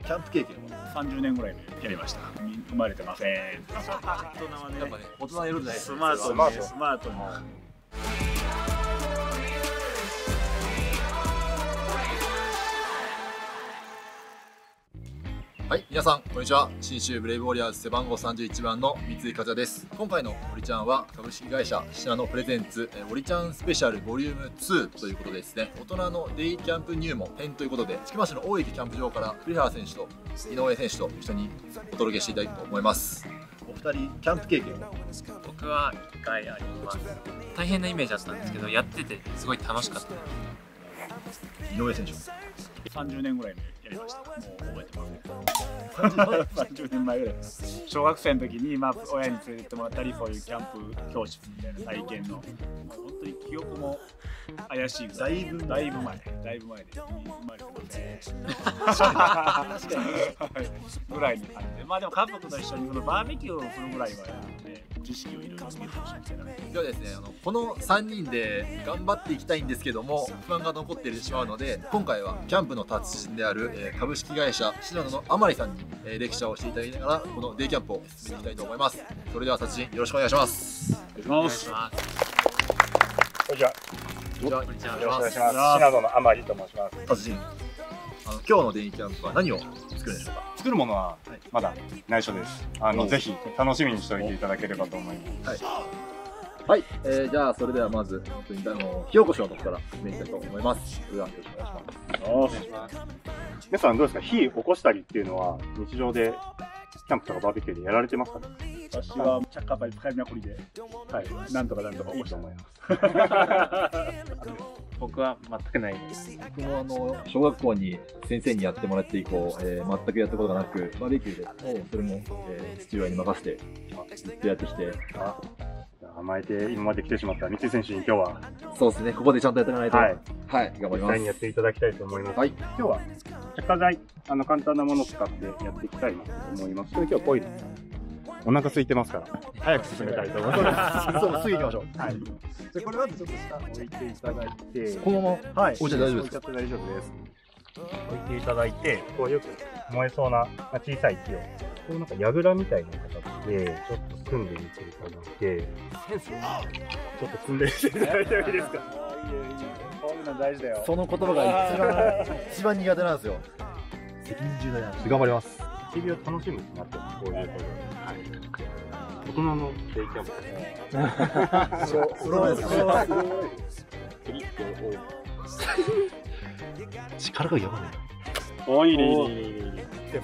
キャンプ経験は 30年ぐらいやりました。生まれてません。大人はね、やっぱね、大人やるんじゃないですか。スマートに。 はい、皆さんこんにちは。信州ブレイブウォリアーズ背番号31番の三井和也です。今回のオリちゃんは株式会社シナノプレゼンツオリちゃんスペシャルボリューム2ということでですね、大人のデイキャンプ入門編ということで、千曲市の大池キャンプ場から栗原選手と井上選手と一緒にお届けしていきたいと思います。お二人キャンプ経験は？ 僕は1回あります。大変なイメージだったんですけど、やっててすごい楽しかった。 井上選手は 30年ぐらいやりました。もう覚えてません。30年前ぐらい。小学生の時に、親に連れてってもらったり、そういうキャンプ教室みたいな体験の、もう本当に記憶も怪しいぐらい。だいぶ前で、生まれてません。確かにぐらいにあって、でも家族と一緒にバーベキューをするぐらいはね、知識をいろいろつけてほしいみたいな。 ではですね、この3人で頑張っていきたいんですけども、不安が残ってしまうので、今回はキャンプの達人である株式会社シナノの甘利さんにレクチャーをしていただきながら、このデイキャンプを進めていきたいと思います。それでは達人、よろしくお願いします。 お願いします。 こんにちは。 よろしくお願いします。 シナノの甘利と申します。 達人、今日のデイキャンプは何を作るんでしょうか？ 作るものはまだ内緒です。ぜひ楽しみにしておいていただければと思います。 はい、じゃあそれではまず火起こしのとこから始めたいと思います。それではよろしくお願いします。 皆さんどうですか？火起こしたりっていうのは日常でキャンプとかバーベキューでやられてますかね？ 私はチャッカーパイ使いまくりで、なんとか起こしたと思います。 僕は全くないです。 僕も小学校に先生にやってもらって以降、全くやったことがなく、バーベキューでそれも、父親に任せてずっとやってきて、 甘えて今まで来てしまった三井選手に今日はそうですね、ここでちゃんとやっていかないと、はい、頑張ります。 実際にやっていただきたいと思います。はい、今日は着火剤簡単なものを使ってやっていきたいなと思います。今日はこういうのお腹空いてますから早く進めたいと思います。 そう、すぐ行きましょう。 はい。でこれまずちょっと下置いていただいて、 このまま置いちゃ大丈夫ですか？ 置いちゃって大丈夫です。置いていただいて、こうよく燃えそうな小さい木を、こうなんか櫓みたいな形でちょっと組んでみていただいて、センスをちょっと積んでみていただいてもいいですか？ こういうの大事だよ。 その言葉が一番苦手なんですよ。責任重大なんです。頑張ります。 日々を楽しむってなってます。こういうことで。大人のデイキャンプですね。 そうですね。力がやばいね。 おいいね。 バ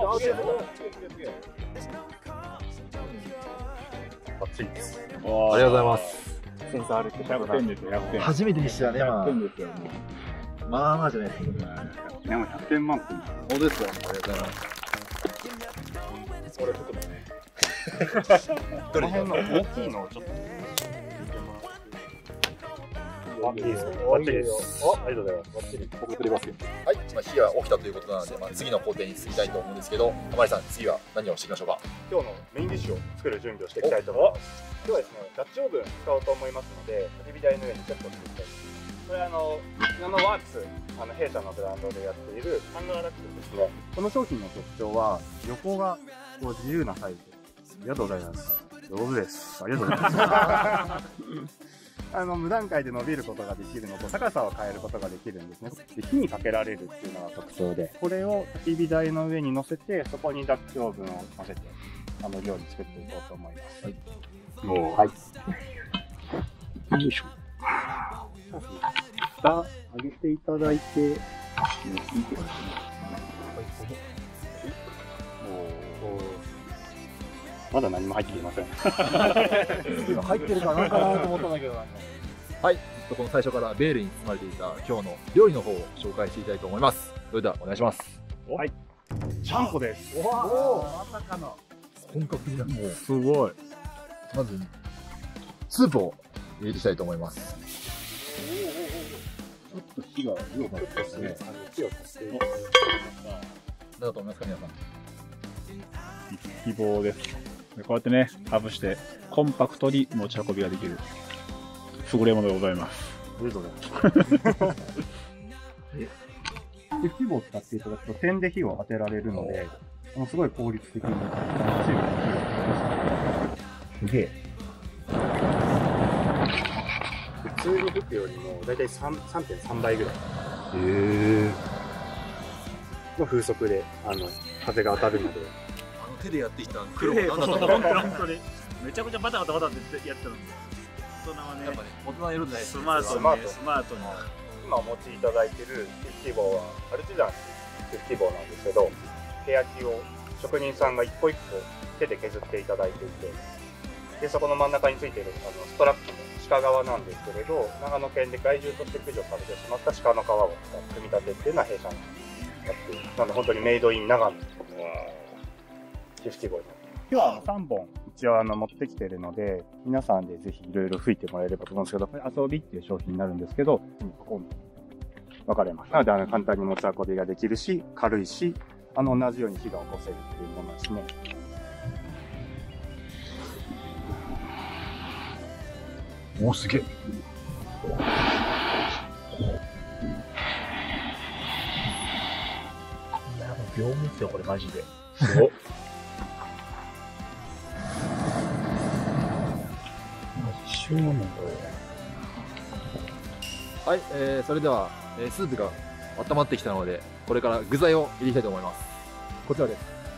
ッチリです。 ありがとうございます。 センサーあるって 100点ですよ。100点。 初めてにしてはね、 100点ですよ。 まあじゃないですけど。 でも100点満点。 本当ですか？ありがとうございます。 これ服だね。 この辺の大きいのをちょっと見てもらっていいですか？バッチリです。ありがとうございます。バッチリ。僕取りますよ。 はい、火が起きたということなので、次の工程に進みたいと思うんですけど、甘利さん、次は何をしていきましょうか？ 今日のメインディッシュを作る準備をしていきたいと思います。今日はですね、ダッチオーブン使おうと思いますので、焚き火台の上にセットしていきたいと思います。これナノワークス、弊社のブランドでやっているハンドアラックスですね。この商品の特徴は、横がこう自由なサイズ。ありがとうございます。上手です。ありがとうございます。無段階で伸びることができるのと、高さを変えることができるんですね。で、火にかけられるっていうのが特徴で、これを焚き火台の上に乗せて、そこにダッチオーブンを乗せて、料理作っていこうと思います。はい。よいしょ。蓋上げていただいて、まだ何も入っていません。 入ってるかなんかなと思ったんだけどな。はい、この最初からベールに包まれていた今日の料理の方を紹介していきたいと思います。それではお願いします。 はい、ちゃんこです。 おお、まさかの本格的な。もうすごい。 まずスープを入れていきたいと思います。 ちょっと火が弱かったですね。火を足しています。 だと思いますか皆さん。 希望です。こうやってね、ハブしてコンパクトに持ち運びができる優れものでございます。 ありがとうございます。 火棒を使っていただくと点で火を当てられるので、すごい効率的に、強い火を。すげえ。普通に吹くよりも、だいたい 3.3 倍ぐらい。の風速で、風が当たるので。 手でやってきた黒本なんだったの当にめちゃくちゃバタバタバタってやってたので、大人はね、 やっぱね、大人の色でないスマートにね、スマートに。 今お持ちいただいているフィフティ棒はアルチザンフィフティ棒なんですけど、手焼きを職人さんが一個一個手で削っていただいていて、でそこの真ん中についているストラップも鹿革なんですけれど、長野県で害獣として駆除されてしまった鹿の皮を使って組み立てっていうのは弊社のやっている。なので本当にメイドイン長野のフィフティ棒になってます。今日は3本一応持ってきているので、皆さんでぜひいろいろ吹いてもらえればと思うんですけど、これ遊びっていう商品になるんですけど、ポコンと分かれます。なので簡単に持ち運びができるし、軽いし、同じように火が起こせるっていうものですね。 お、すげえ。 業務ですよ、これマジで。 すごっ。 一緒なんだはい、それでは、スープが温まってきたので、これから具材を入れたいと思います。こちらです。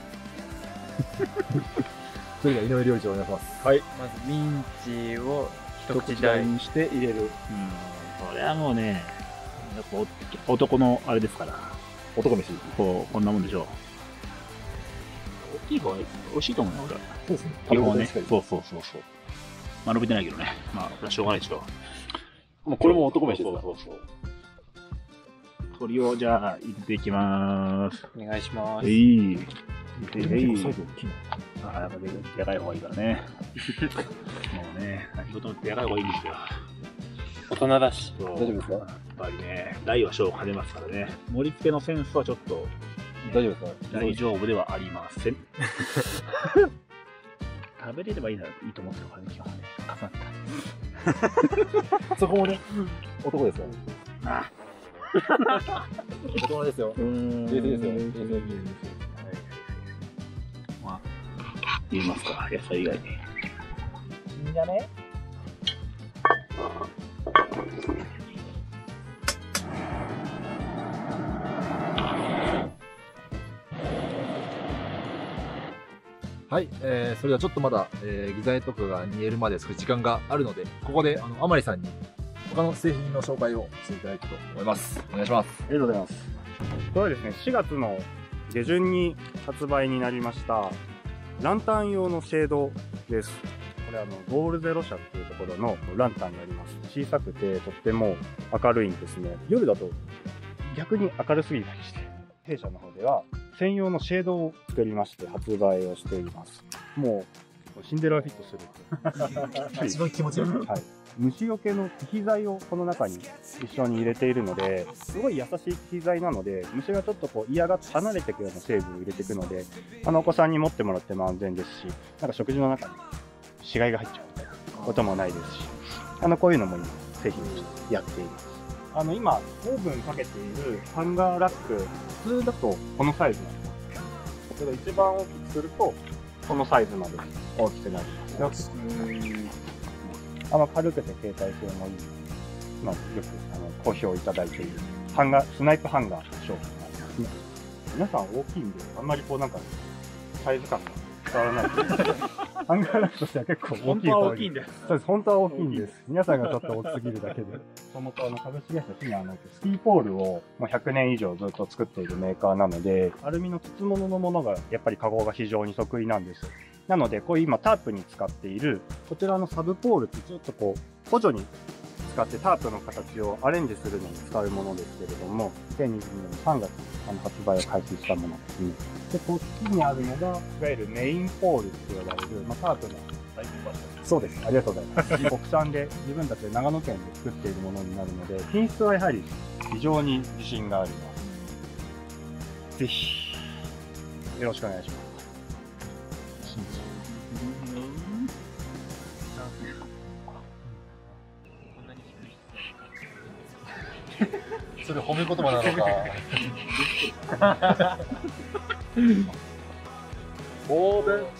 それでは井上料理長お願いします。はい。 まずミンチを一一口大口大にして入れる。これはもうね、やっぱ男のあれですから、 男飯。 こんなもんでしょう。大きい方が美味しいと思うよ、俺は。 そうですね。 基本はね。 そうそう。まあ伸びてないけどね。まあ、これはしょうがないでしょう。 もうこれも男飯ですから。 そう。鶏をじゃあ、入れていきまーす。 お願いします。 えい。 サイズ大きいの。 あ、やっぱでかい方がいいからね。もうね、何事もでかい方がいいんですよ。 大人だし。 大大丈夫ですか？ やっぱりね、大は小を兼ねますからね。盛り付けのセンスはちょっと、 大丈夫ですか？ 大丈夫ではありません。食べれればいいと思うんですよ、これね、今日はね。重なった。 そこもね、男ですよ。 あ大人ですよ。冷静ですよ。冷静です。 まあ、言いますか、野菜以外に。いいんじゃね？ はい、それではちょっとまだ、具材とかが煮えるまで少し時間があるので、ここであまりさんに他の製品の紹介をしていただきたいと思います。お願いします。 ありがとうございます。これはですね、4月の下旬に発売になりました、ランタン用のシェードです。これゴールゼロ社っていうところのランタンになります。小さくてとっても明るいんですね。夜だと逆に明るすぎたりして、弊社の方では専用のシェードを作りまして発売をしています。もうシンデレラフィットする。 一番気持ちよく。 はい。虫除けの気肥剤をこの中に一緒に入れているので、すごい優しい気肥剤なので、虫がちょっと嫌がって離れていくような成分を入れていくので、お子さんに持ってもらっても安全ですし、なんか食事の中に死骸が入っちゃうみたいなこともないですし、こういうのも今製品としてやっています。今、オーブンかけているハンガーラック、普通だとこのサイズなんですけど、一番大きくすると、このサイズまで大きくなります。軽くて携帯性もいい、よく好評いただいているスナイプハンガーの商品になりますね。皆さん大きいんで、あんまりサイズ感が伝わらない。ハンガーラックとしては結構大きい。 本当は大きいんです。 そうです、本当は大きいんです。皆さんがちょっと大きすぎるだけで。株式会社シニアのスキーポールをもう100年以上ずっと作っているメーカーなので、アルミの筒物のものがやっぱり加工が非常に得意なんです。なので、こういう今タープに使っている、こちらのサブポールってちょっと補助に使ってタープの形をアレンジするのに使うものですけれども、2022年3月に発売を開始したものですね。で、こっちにあるのが、いわゆるメインポールって呼ばれる、タープのそうです。ありがとうございます。国産で自分たちで長野県で作っているものになるので、品質はやはり非常に自信があります。ぜひ、よろしくお願いします。 それ褒め言葉なのか。 オーブン。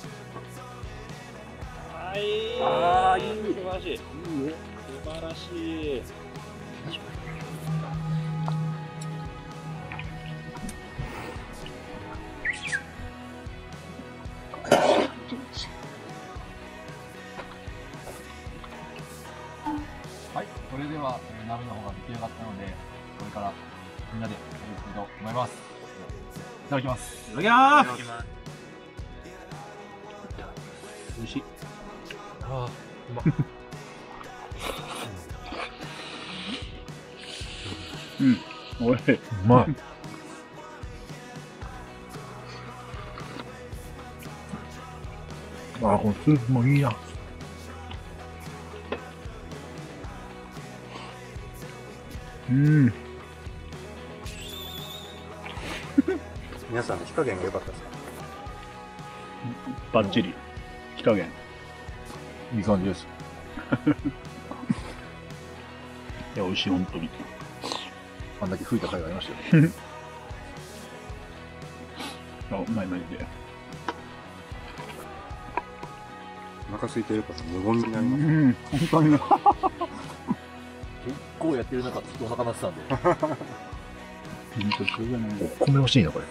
はい、ああ、いい、素晴らしい。素晴らしい。 はい、それでは鍋の方が出来上がったので、これからみんなで食べていきたいと思います。いただきます。 いただきまいただきます。 す。美味しい。 ああ、うまっ。 うん、おいしい。 うまい。ああ、このスープもいいな。 うん。 皆さんの火加減が良かったですか？ バッチリ。火加減。 いい感じです。 いや、美味しい、本当に。 あんだけ吹いた回がありましたよ。 あ、うまいマジで。 お腹空いてるから無言になります。 うん、本当に。 結構やってる中、ずっとお腹鳴ってたんで。 本当それがね。 お米欲しいな、これ。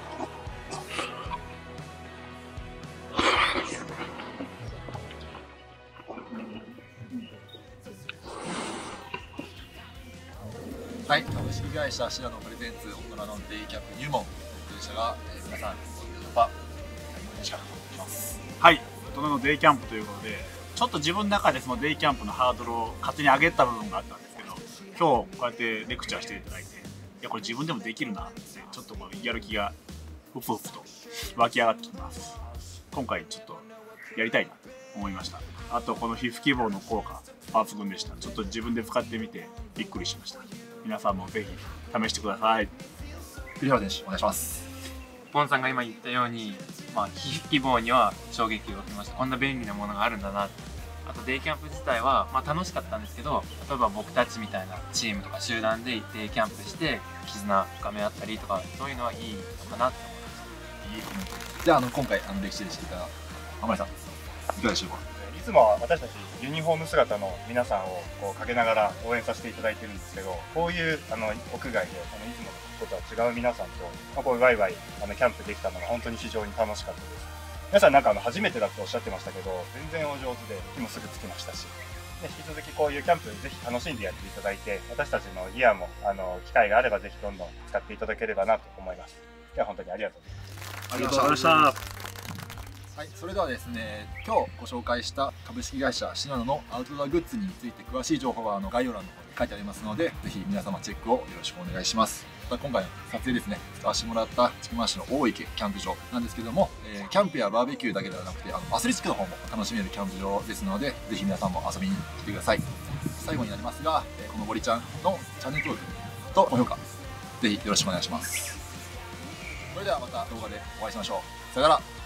はい、株式会社シナノプレゼンツ大人のデイキャンプ入門という社が、皆さんご存知でしょうか。お願いします。 はい、大人のデイキャンプということで、ちょっと自分の中でそのデイキャンプのハードルを勝手に上げた部分があったんですけど、今日こうやってレクチャーしていただいて、いやこれ自分でもできるなってちょっとこうやる気がふつふつと湧き上がってきます。今回ちょっとやりたいなと思いました。あとこの皮膚希望の効果抜群でした。ちょっと自分で使ってみてびっくりしました。皆さんもぜひ試してください。 栗原選手お願いします。 ポンさんが今言ったように、皮膚希望には衝撃を受けました。こんな便利なものがあるんだなって。あとデイキャンプ自体は、楽しかったんですけど、例えば僕たちみたいなチームとか集団でデイキャンプして絆深め合ったりとか、そういうのはいいのかなって思いました。 いいコメントです。じゃあ、今回歴史でしていた浜井さん、いかがでしょうか。 いつもは私たちユニフォーム姿の皆さんをこうかけながら応援させていただいてるんですけど、こういう屋外でいつものことは違う皆さんと、こういうワイワイキャンプできたのが本当に非常に楽しかったです。皆さん初めてだっておっしゃってましたけど、全然お上手で火もすぐつきましたし、で引き続きこういうキャンプぜひ楽しんでやっていただいて、私たちのギアも機会があればぜひどんどん使っていただければなと思います。では本当にありがとうございます。 ありがとうございました。 はい、それではですね、今日ご紹介した株式会社シナノのアウトドアグッズについて詳しい情報は概要欄の方に書いてありますので、ぜひ皆様チェックをよろしくお願いします。また今回の撮影ですね、使わせてもらった千曲市の大池キャンプ場なんですけども、キャンプやバーベキューだけではなくてアスレチックの方も楽しめるキャンプ場ですので、ぜひ皆さんも遊びに来てください。最後になりますが、このゴリちゃんのチャンネル登録と高評価、ぜひよろしくお願いします。それではまた動画でお会いしましょう。さよなら。